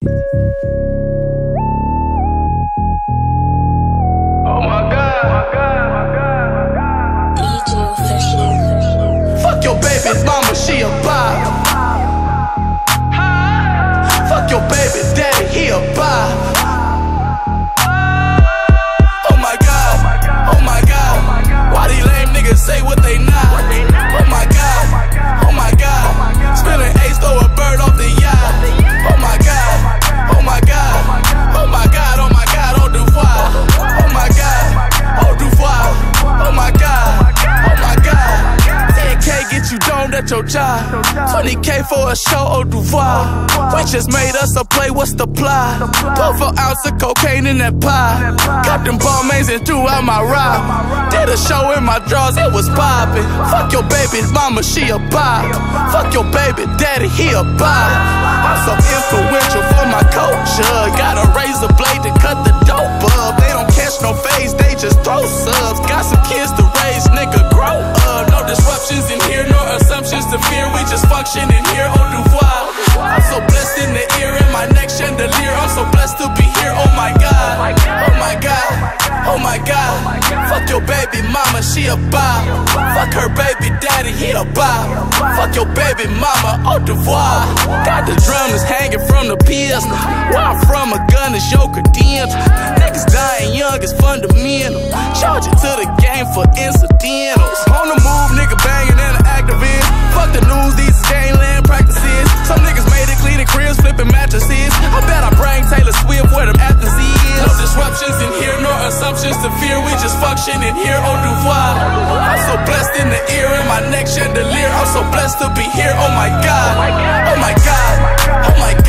Oh my God. Fuck your baby mama, she a bop. Fuck your baby daddy, he a bop. Oh my God, oh my God. Why these lame niggas say what they not? Oh my God, oh my God. Spilling ace, throw a bird off the yacht. Oh my God, oh my God. Oh my God, oh my God, au revoir. Oh my God, au revoir. Oh my God, oh my God. 10K get you domed at your job. 20K for a show, au revoir. We just made us a play, what's the plot? 12 ounce of cocaine in that pie. Got them Balmains and threw out my ride. Did a show in my drawers, it was poppin'. Fuck your baby mama, she a bop. Fuck your baby daddy, he a bop. I'm so influential for my culture. Got a razor blade to cut the dope up. They don't catch no phase, they just throw subs. Got some kids to raise, nigga, grow up. No disruptions in here, no assumptions to fear. We just function in here, au revoir. I'm so blessed in the ear, in my neck chandelier. I'm so blessed to be here, oh my God. Oh my God, oh my God. Fuck your baby mama, she a bop. Fuck her baby daddy, he a bop. Fuck your baby mama, au revoir. Got the drummers hanging from the pistol. Where I'm from, a gun is your credential. Niggas dying young is fundamental. Charge it to the game for incidentals. On the move, nigga banging and an activist. Fuck the news, these is gangland practices. Some niggas made it clean in cribs, flipping mattresses. I bet I bring Taylor Swift where them Athens is. No disruptions in here, no assumptions to fear. We just function in here, au revoir. I'm so blessed in the ear, in my neck chandelier. I'm so blessed to be here, oh my God. Oh my God, oh my God.